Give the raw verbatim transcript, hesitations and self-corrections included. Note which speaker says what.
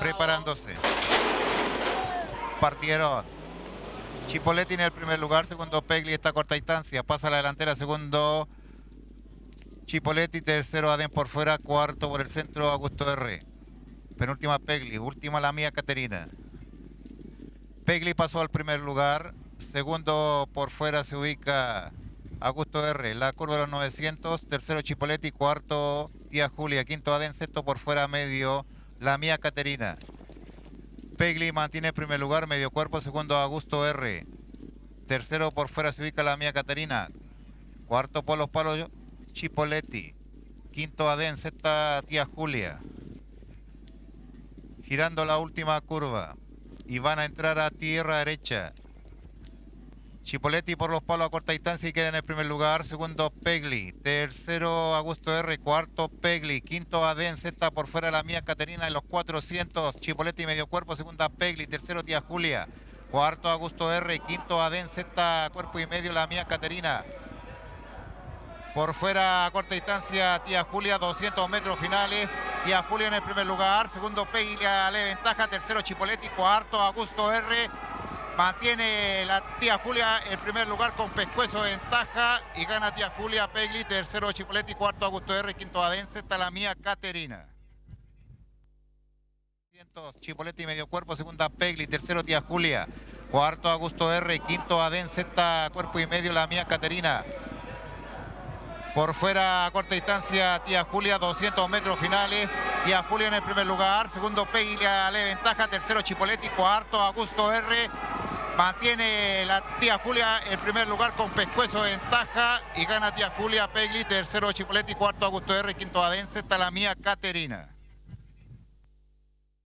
Speaker 1: preparándose. Partieron. Chipoletti en el primer lugar, segundo Pegli, esta corta distancia, pasa a la delantera, segundo Chipoletti, tercero Adén por fuera, cuarto por el centro Augusto R. Penúltima Pegli, última la mía Caterina. Pegli pasó al primer lugar, segundo por fuera se ubica Augusto R. La curva de los novecientos, tercero Chipoletti, cuarto Tía Julia, quinto Adén, sexto por fuera medio la mía Caterina. Pegli mantiene el primer lugar, medio cuerpo, segundo Augusto R. Tercero por fuera se ubica la mía Caterina. Cuarto por los palos Chipoletti. Quinto Adén, sexta Tía Julia. Girando la última curva. Y van a entrar a tierra derecha. Chipoletti por los palos a corta distancia y queda en el primer lugar. Segundo Pegli. Tercero Augusto R. Cuarto Pegli. Quinto Adén. Sexta por fuera la mía Caterina en los cuatrocientos. Chipoletti medio cuerpo. Segunda Pegli. Tercero Tía Julia. Cuarto Augusto R. Quinto Adén. Sexta cuerpo y medio la mía Caterina. Por fuera a corta distancia Tía Julia. doscientos metros finales. Tía Julia en el primer lugar. Segundo Pegli le ventaja. Tercero Chipoletti. Cuarto Augusto R. Mantiene la Tía Julia el primer lugar con pescuezo de ventaja y gana Tía Julia. Pegli, tercero Chipoletti, cuarto Augusto R, quinto Adén, sexta la mía Caterina. Chipoletti medio cuerpo, segunda Pegli, tercero Tía Julia, cuarto Augusto R, quinto Adén, sexta cuerpo y medio la mía Caterina. Por fuera a corta distancia Tía Julia, doscientos metros finales. Tía Julia en el primer lugar, segundo Pegli le ventaja, tercero Chipoletti, cuarto Augusto R. Mantiene la Tía Julia el primer lugar con pescuezo de ventaja y gana Tía Julia. Pegli, tercero Chipoletti, cuarto Augusto R, quinto Adén, sexta la mía Caterina.